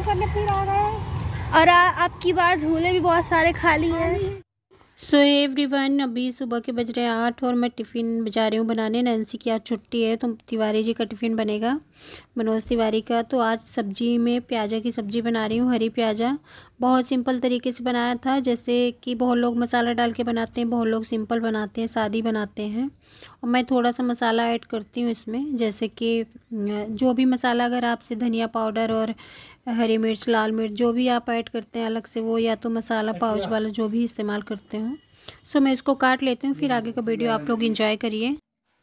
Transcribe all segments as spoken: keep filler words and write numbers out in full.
करने फिर आ गए। और आपकी बार झूले भी बहुत सारे खाली हैं। सो एवरीवन, अभी सुबह के बज रहे हैं आठ और मैं टिफ़िन बजा रही हूँ बनाने। नैन्सी की आज छुट्टी है तो तिवारी जी का टिफ़िन बनेगा, मनोज तिवारी का। तो आज सब्जी में प्याजा की सब्ज़ी बना रही हूँ, हरी प्याजा। बहुत सिंपल तरीके से बनाया था, जैसे कि बहुत लोग मसाला डाल के बनाते हैं, बहुत लोग सिंपल बनाते हैं, सादी बनाते हैं। और मैं थोड़ा सा मसाला ऐड करती हूँ इसमें, जैसे कि जो भी मसाला अगर आपसे धनिया पाउडर और हरी मिर्च, लाल मिर्च जो भी आप ऐड करते हैं अलग से, वो या तो मसाला पाउच वाला जो भी इस्तेमाल करते हो। सो मैं इसको काट लेती हूँ, फिर आगे का वीडियो आप लोग एंजॉय करिए।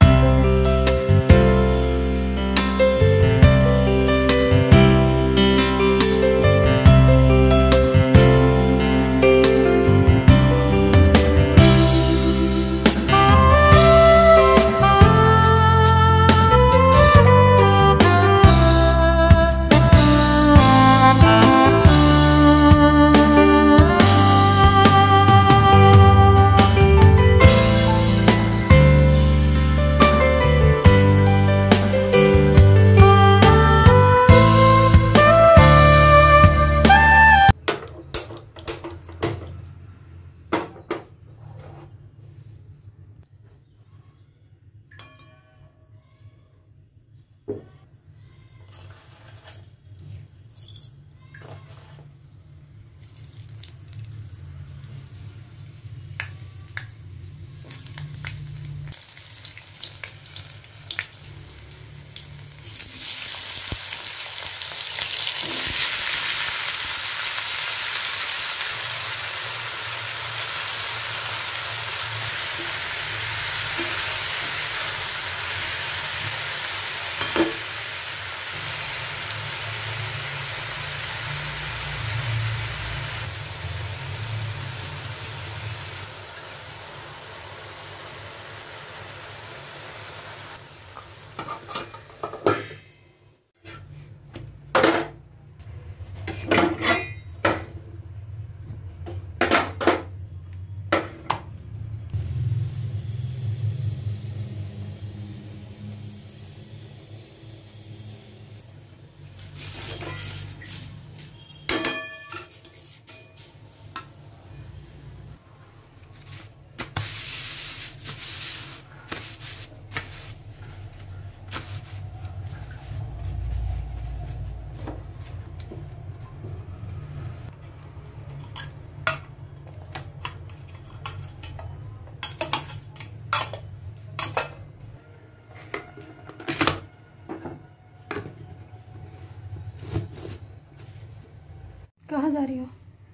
कहाँ जा रही हो?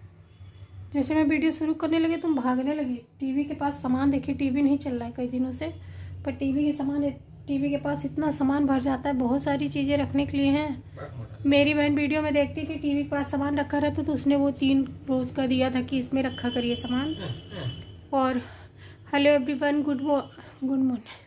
जैसे मैं वीडियो शुरू करने लगी तुम भागने लगी। टीवी के पास सामान देखिए, टीवी नहीं चल रहा है कई दिनों से, पर टीवी के सामान टीवी के पास इतना सामान भर जाता है, बहुत सारी चीज़ें रखने के लिए हैं। मेरी बहन वीडियो में देखती थी टीवी के पास सामान रखा रहता तो उसने वो तीन वो उसका दिया था कि इसमें रखा करिए सामान। और hello everyone, good good morning,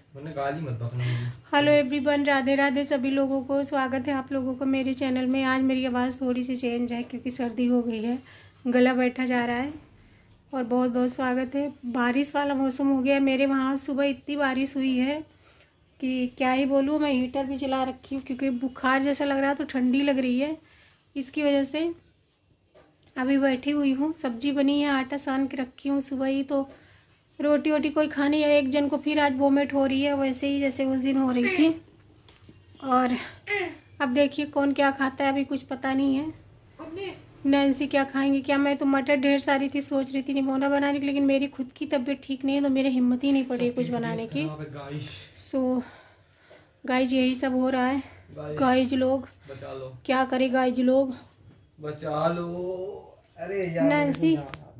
hello everyone, Radhe Radhe सभी लोगों को। स्वागत है आप लोगों को मेरे चैनल में। आज मेरी आवाज़ थोड़ी सी चेंज है क्योंकि सर्दी हो गई है, गला बैठा जा रहा है। और बहुत बहुत स्वागत है। बारिश वाला मौसम हो गया है मेरे वहाँ, सुबह इतनी बारिश हुई है कि क्या ही बोलूँ। मैं हीटर भी चला रखी हूँ क्योंकि बुखार जैसा लग रहा है तो ठंडी लग रही है, इसकी वजह से अभी बैठी हुई हूँ। सब्जी बनी है, आटा सान के रखी हूँ सुबह ही, तो रोटी वोटी कोई खानी है। एक जन को फिर आज वोमिट हो रही है, वैसे ही जैसे उस दिन हो रही थी। और अब देखिए कौन क्या खाता है, अभी कुछ पता नहीं है। नैन्सी क्या खाएंगे क्या। मैं तो मटर ढेर सारी थी, सोच रही थी निमोना बनाने की, लेकिन मेरी खुद की तबीयत ठीक नहीं है तो मेरे हिम्मत ही नहीं पड़ी कुछ बनाने की। सो गाइज यही सब हो रहा है। गाइज लोग बचा लो, क्या करे गाइज लोग बचा लो। अरे यार नैन्सी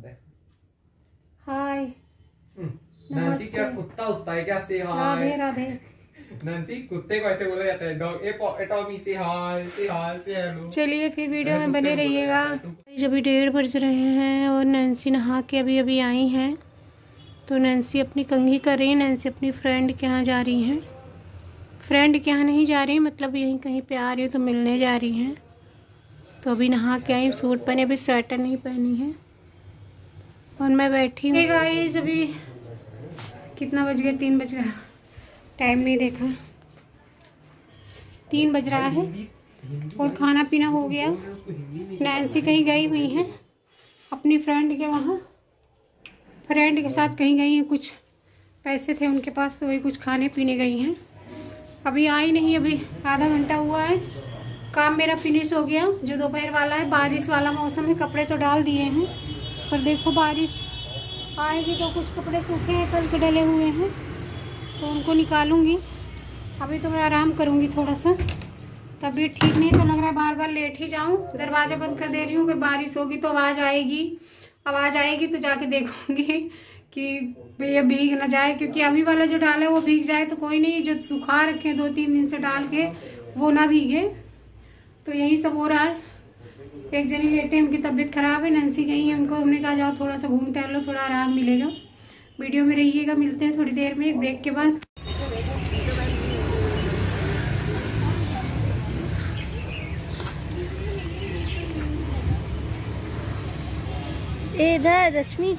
हाय, नैन्सी क्या कुत्ता उत्ता है क्या? से हाय। राधे राधे। नैन्सी कुत्ते को ऐसे बोला जाता है, डॉग ए टॉमी से हाय, से हाय, से हेलो। चलिए फिर वीडियो में बने रहिएगा। अभी डेढ़ बज रहे हैं और नैन्सी नहा के अभी अभी आई हैं, तो नैन्सी अपनी कंघी कर रही है। नैन्सी अपनी फ्रेंड के यहाँ जा रही हैं, फ्रेंड के यहाँ नहीं जा रही, मतलब यहीं कहीं पे आ रही है तो मिलने जा रही हैं। तो अभी नहा के आई, सूट पहने, अभी स्वेटर नहीं पहनी है और मैं बैठी हूँ। गाइस अभी कितना बज गया? तीन बज रहा है, टाइम नहीं देखा, तीन बज रहा है। और खाना पीना हो गया। नैन्सी कहीं गई हुई हैं अपनी फ्रेंड के वहाँ, फ्रेंड के साथ कहीं गई हैं, कुछ पैसे थे उनके पास तो वही कुछ खाने पीने गई हैं। अभी आई नहीं, अभी आधा घंटा हुआ है। काम मेरा फिनिश हो गया जो दोपहर वाला है। बारिश वाला मौसम है, कपड़े तो डाल दिए हैं पर देखो बारिश आएगी तो कुछ कपड़े सूखे हैं, कल के डले हुए हैं तो उनको निकालूंगी। अभी तो मैं आराम करूंगी थोड़ा सा, तबीयत ठीक नहीं तो लग रहा है बार बार लेट ही जाऊं। दरवाज़ा बंद कर दे रही हूँ, अगर बारिश होगी तो आवाज़ आएगी, आवाज़ आएगी तो जाके देखूंगी कि ये भीग ना जाए, क्योंकि अभी वाला जो डाला है वो भीग जाए तो कोई नहीं, जो सुखा रखे दो तीन दिन से डाल के वो ना भीगे। तो यही सब हो रहा है। एक जनी लेटे, उनकी तबीयत खराब है, नैन्सी गई है, उनको हमने कहा जाओ थोड़ा सा घूम टहलो, थोड़ा आराम मिलेगा। वीडियो में रहिएगा, मिलते हैं थोड़ी देर में एक ब्रेक के बाद। इधर रश्मि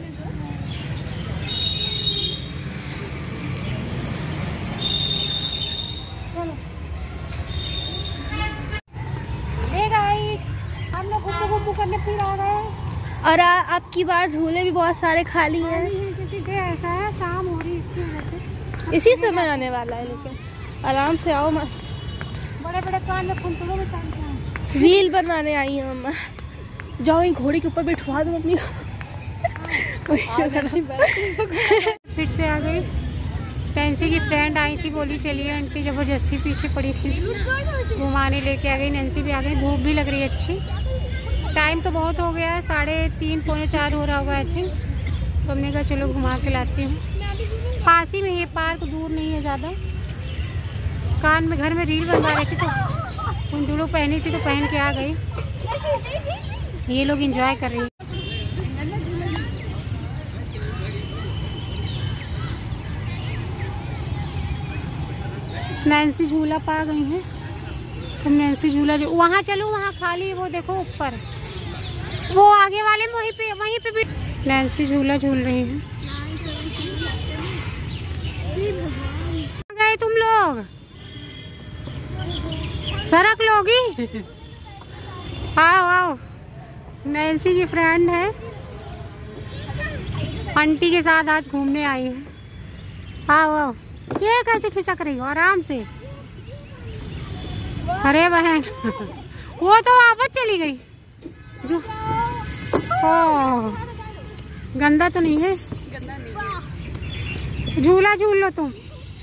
हम लोग घुम्मू घुम्मू करने फिर आ गए और आपकी बार झूले भी बहुत सारे खाली हैं। किसी के ऐसा है शाम हो रही इसकी वजह से, इसी समय आने वाला है, लेकिन आराम से आओ, मस्त बड़े बड़े कान में फुंतड़ों में टांग के रील बनाने आई हैं मम्मा। जाओ इन घोड़े के ऊपर बैठवा दो मम्मी को। फिर से आ गई। नैन्सी की फ्रेंड आई थी, बोली चलिए, आंटी जबरदस्ती पीछे पड़ी थी, घुमाने लेके आ गई। नैन्सी भी आ गई, धूप भी लग रही है अच्छी। टाइम तो बहुत हो गया है, साढ़े तीन पौने चार हो रहा होगा आई थिंक। तो हमने कहा चलो घुमा के लाती हूँ, पास ही में ये पार्क, दूर नहीं है ज़्यादा। कान में घर में रील बनवा रही थी तो कुंडुलू पहनी थी तो पहन के आ गई। ये लोग एंजॉय कर रही हैं। नैन्सी झूला पा गई हैं, तुम नैन्सी झूला जो वहाँ चलो, वहाँ खाली वो देखो ऊपर, वो आगे वाले में वहीं पे वहीं पे भी नैन्सी झूला झूल रही हैं। गए तुम लोग, सरक लोगी। आओ आओ, नैन्सी की फ्रेंड है, आंटी के साथ आज घूमने आई है। आओ आओ, ये कैसे खिसक रही हो, आराम से। अरे बहन वो तो वापस चली गई। जो ओ, गंदा तो नहीं है, झूला झूल लो तुम।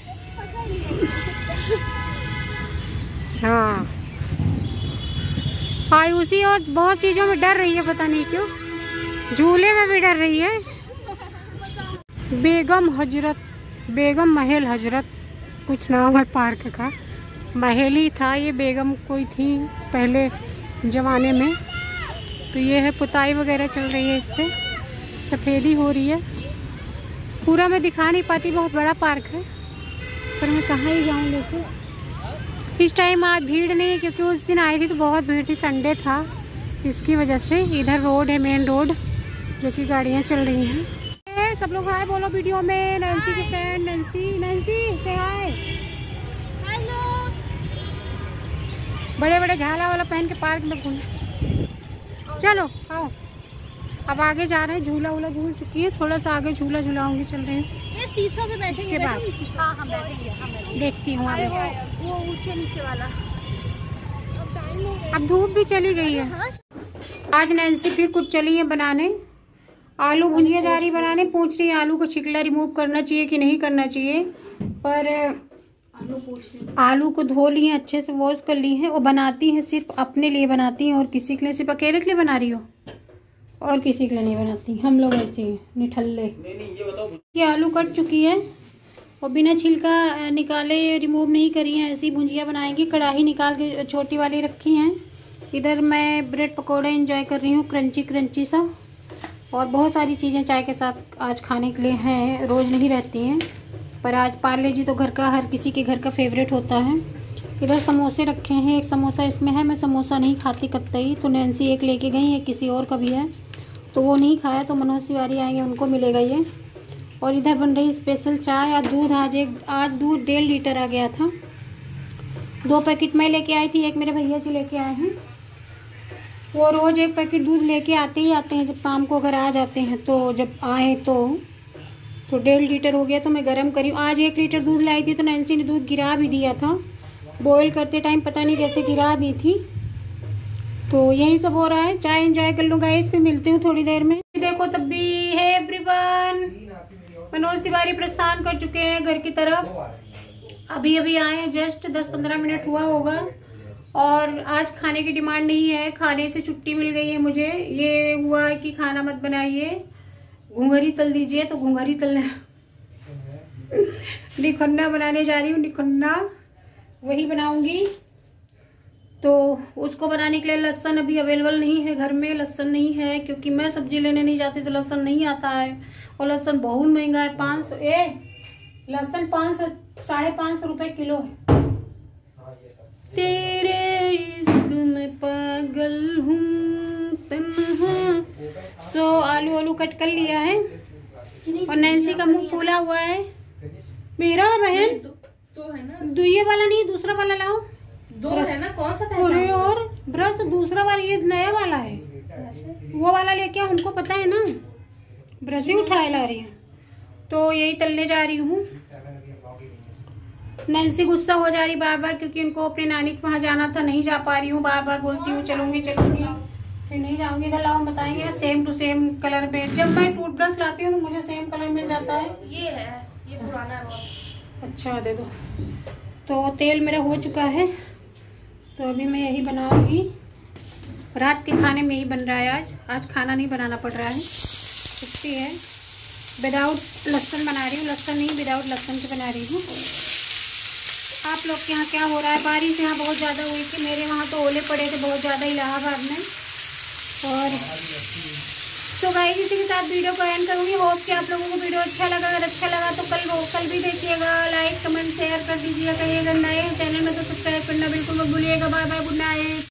हाँ, आयुषी और बहुत चीजों में डर रही है, पता नहीं क्यों, झूले में भी डर रही है। बेगम हजरत, बेगम महल हजरत कुछ नाम है पार्क का, महल ही था ये, बेगम कोई थी पहले ज़माने में। तो ये है, पुताई वगैरह चल रही है, इस पर सफ़ेदी हो रही है। पूरा मैं दिखा नहीं पाती, बहुत बड़ा पार्क है, पर मैं कहाँ ही जाऊँ जैसे। इस टाइम आज भीड़ नहीं है, क्योंकि उस दिन आई थी तो बहुत भीड़ थी, संडे था, इसकी वजह से। इधर रोड है, मेन रोड, जो कि गाड़ियाँ चल रही हैं। सब लोग हाय बोलो वीडियो में। नैन्सी की फ्रेंड नैन्सी, नैन्सी से हाय। हेलो। बड़े बड़े झाला वाला पहन के पार्क में घूम। चलो आओ, अब आगे जा रहे हैं। झूला वूला झूल चुकी है, थोड़ा सा आगे झूला झूलाऊंगी, चल रहे हैं। ये शीशा पे बैठेंगे, इसके बाद हाँ हम बैठेंगे, हम बैठेंगे। देखती हूँ आगे। वो ऊंचे नीचे वाला। अब धूप भी चली गई है। आज नैन्सी फिर कुछ चली है बनाने, आलू भुजिया जा रही बनाने। पूछ रही है आलू को छिकला रिमूव करना चाहिए कि नहीं करना चाहिए, पर आलू को धो लिए अच्छे से, वॉश कर ली है। और बनाती है सिर्फ अपने लिए बनाती है, और किसी के लिए, सिर्फ अकेले के लिए बना रही हो, और किसी के लिए नहीं बनाती। हम लोग ऐसे ही निठल्ले। ये आलू कट चुकी है और बिना छिलका निकाले रिमूव नहीं करी है, ऐसी भुजिया बनाएंगे। कढ़ाई निकाल के छोटी वाली रखी हैं। इधर मैं ब्रेड पकौड़े एंजॉय कर रही हूँ, क्रंची क्रंची सा। और बहुत सारी चीज़ें चाय के साथ आज खाने के लिए हैं, रोज़ नहीं रहती हैं, पर आज पार्ले जी तो घर का, हर किसी के घर का फेवरेट होता है। इधर समोसे रखे हैं, एक समोसा इसमें है, मैं समोसा नहीं खाती कतई, तो नैन्सी एक लेके गई है, किसी और का भी है, तो वो नहीं खाया, तो मनोज तिवारी आएंगे, उनको मिलेगा ये। और इधर बन रही स्पेशल चाय। आज दूध, आज एक आज दूध डेढ़ लीटर आ गया था। दो पैकेट मैं लेके आई थी, एक मेरे भैया जी लेके आए हैं। वो रोज़ एक पैकेट दूध लेके आते ही आते हैं, जब शाम को अगर आ जाते हैं तो। जब आए तो तो डेढ़ लीटर हो गया तो मैं गर्म करी। आज एक लीटर दूध लाई थी तो नैन्सी ने दूध गिरा भी दिया था, बॉईल करते टाइम पता नहीं कैसे गिरा दी थी। तो यही सब हो रहा है, चाय एंजॉय कर लो गाइस, पे मिलती हूँ थोड़ी देर में। देखो तब भी है एवरीवन, मनोज तिवारी प्रस्थान कर चुके हैं घर की तरफ। अभी अभी आए हैं, जस्ट दस पंद्रह मिनट हुआ होगा। और आज खाने की डिमांड नहीं है, खाने से छुट्टी मिल गई है मुझे। ये हुआ कि खाना मत बनाइए, घुंघरी तल दीजिए, तो घुंघरी तलने निखन्ना बनाने जा रही हूँ। निखन्ना वही बनाऊंगी। तो उसको बनाने के लिए लहसुन अभी अवेलेबल नहीं है घर में, लहसुन नहीं है क्योंकि मैं सब्जी लेने नहीं जाती तो लहसुन नहीं आता है। और लहसुन बहुत महंगा है, पाँच सौ ए लहसुन पाँच सौ साढ़े पाँच सौ रुपये किलो है। तेरे इश्क में पागल हूँ तन्हा। सो आलू आलू कट कर लिया है और नैन्सी का मुंह फूला हुआ है। मेरा बहन तो है ना, दुइये वाला नहीं, दूसरा वाला लाओ। दो है ना, कौन सा अरे और ब्रश दूसरा वाला, ये नया वाला है। वो वाला लेके आओ, उनको पता है ना, ब्रश ही उठाए ला रही है। तो यही तलने जा रही हूँ। नैन्सी गुस्सा हो जा रही बार बार क्योंकि उनको अपने नानी के वहाँ जाना था, नहीं जा पा रही हूँ। बार बार बोलती हूँ चलूंगी चलूंगी, फिर नहीं जाऊंगी। इधर लाओ, बताएंगे सेम टू सेम कलर में। जब मैं टूथब्रश लाती हूँ तो मुझे सेम कलर मिल जाता है। ये है, ये पुराना है बहुत। अच्छा दे दो। तो तेल मेरा हो चुका है, तो अभी मैं यही बनाऊंगी। रात के खाने में ही बन रहा है आज। आज खाना नहीं बनाना पड़ रहा है, छुट्टी है। विदाउट लहसुन बना रही हूँ, लहसुन नहीं विदाउट लहसुन के बना रही हूँ। आप लोग के यहाँ क्या हो रहा है? बारिश यहाँ बहुत ज़्यादा हुई थी, मेरे वहाँ तो ओले पड़े थे बहुत ज़्यादा इलाहाबाद में। और तो गाइस इसी के साथ वीडियो को एंड करूँगी। होप कि आप लोगों को वीडियो अच्छा लगा। अगर अच्छा लगा तो कल वो कल भी देखिएगा, लाइक कमेंट शेयर कर दीजिएगा। कहिएगा नए चैनल में तो सब्सक्राइब करना बिल्कुल मत भूलिएगा। Bye bye, good night.